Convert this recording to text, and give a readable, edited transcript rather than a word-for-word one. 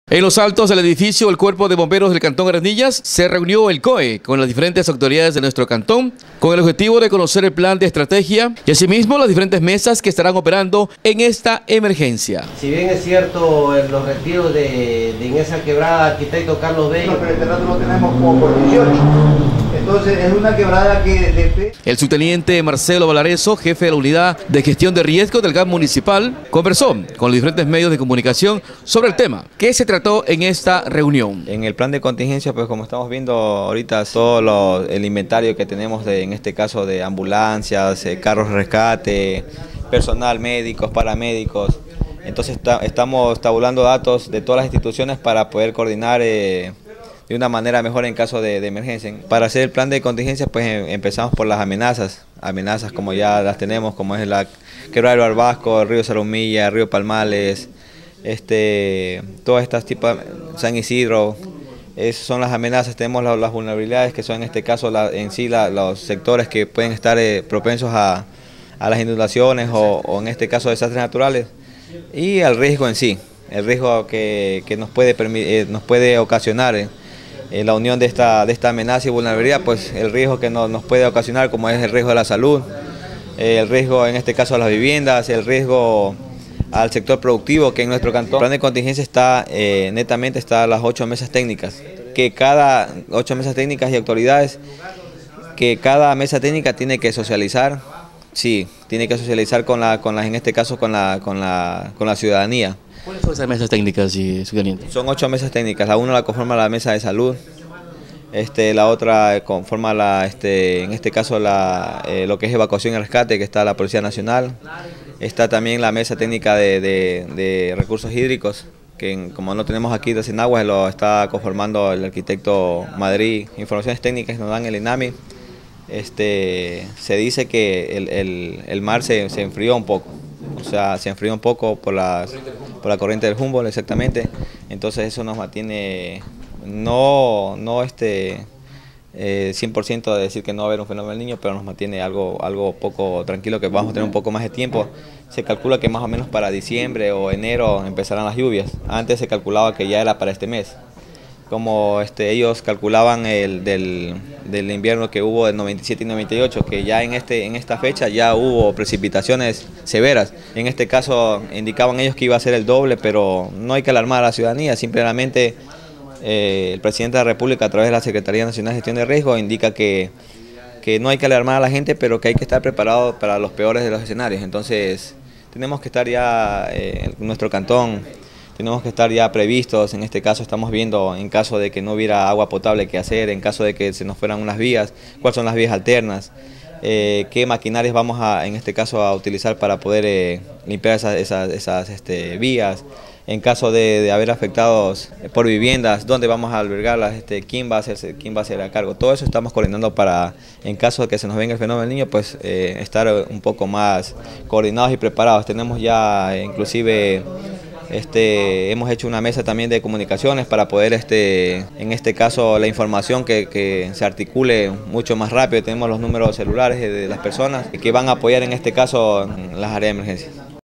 En los altos del edificio, el Cuerpo de Bomberos del Cantón Arenillas se reunió el COE con las diferentes autoridades de nuestro cantón con el objetivo de conocer el plan de estrategia y asimismo las diferentes mesas que estarán operando en esta emergencia. Si bien es cierto los retiros en esa quebrada, arquitecto Carlos Bello, pero el terreno lo tenemos como por 18. Entonces es una quebrada que... El subteniente Marcelo Valareso, jefe de la Unidad de Gestión de Riesgo del GAM Municipal, conversó con los diferentes medios de comunicación sobre el tema que se trató en esta reunión. En el plan de contingencia, pues como estamos viendo ahorita, todo el inventario que tenemos en este caso de ambulancias, carros de rescate, personal, médicos, paramédicos. Entonces estamos tabulando datos de todas las instituciones para poder coordinar de una manera mejor en caso de emergencia. Para hacer el plan de contingencia, pues empezamos por las amenazas como ya las tenemos, como es la quebrada del Barbasco, el río Zarumilla, el río Palmales, todas estas tipos, San Isidro. Esas son las amenazas. Tenemos las vulnerabilidades, que son en este caso los sectores que pueden estar propensos a las inundaciones o en este caso desastres naturales, y el riesgo en sí, el riesgo que nos puede ocasionar la unión de esta amenaza y vulnerabilidad, pues el riesgo que nos puede ocasionar, como es el riesgo de la salud, el riesgo en este caso a las viviendas, el riesgo al sector productivo, que en nuestro cantón el plan de contingencia está netamente está las 8 mesas técnicas, que cada 8 mesas técnicas y autoridades, que cada mesa técnica tiene que socializar, sí, tiene que socializar en este caso con la ciudadanía. ¿Cuáles son esas mesas técnicas, subteniente? Son 8 mesas técnicas, la una la conforma la mesa de salud, la otra conforma en este caso lo que es evacuación y rescate, que está la Policía Nacional. Está también la mesa técnica de recursos hídricos, que como no tenemos aquí de Senagua, lo está conformando el arquitecto Madrid. Informaciones técnicas nos dan el INAMI. Se dice que el mar se enfrió un poco, o sea, se enfrió un poco por la corriente del Humboldt, exactamente. Entonces eso nos mantiene, no 100% de decir que no va a haber un fenómeno del Niño, pero nos mantiene algo poco tranquilo, que vamos a tener un poco más de tiempo. Se calcula que más o menos para diciembre o enero empezarán las lluvias. Antes se calculaba que ya era para este mes. Como ellos calculaban del invierno que hubo del 97 y 98, que ya en esta fecha ya hubo precipitaciones severas. En este caso indicaban ellos que iba a ser el doble, pero no hay que alarmar a la ciudadanía. Simplemente el presidente de la República, a través de la Secretaría Nacional de Gestión de Riesgo, indica que no hay que alarmar a la gente, pero que hay que estar preparado para los peores de los escenarios. Entonces tenemos que estar ya en nuestro cantón, tenemos que estar ya previstos. En este caso estamos viendo, en caso de que no hubiera agua potable, qué hacer, en caso de que se nos fueran unas vías, cuáles son las vías alternas, qué maquinarias vamos en este caso a utilizar para poder limpiar esas vías. En caso de haber afectados por viviendas, dónde vamos a albergarlas, quién va a ser a cargo. Todo eso estamos coordinando para, en caso de que se nos venga el fenómeno del Niño, pues estar un poco más coordinados y preparados. Tenemos ya inclusive hemos hecho una mesa también de comunicaciones para poder, en este caso, la información que se articule mucho más rápido. Tenemos los números celulares de las personas que van a apoyar en este caso en las áreas de emergencia.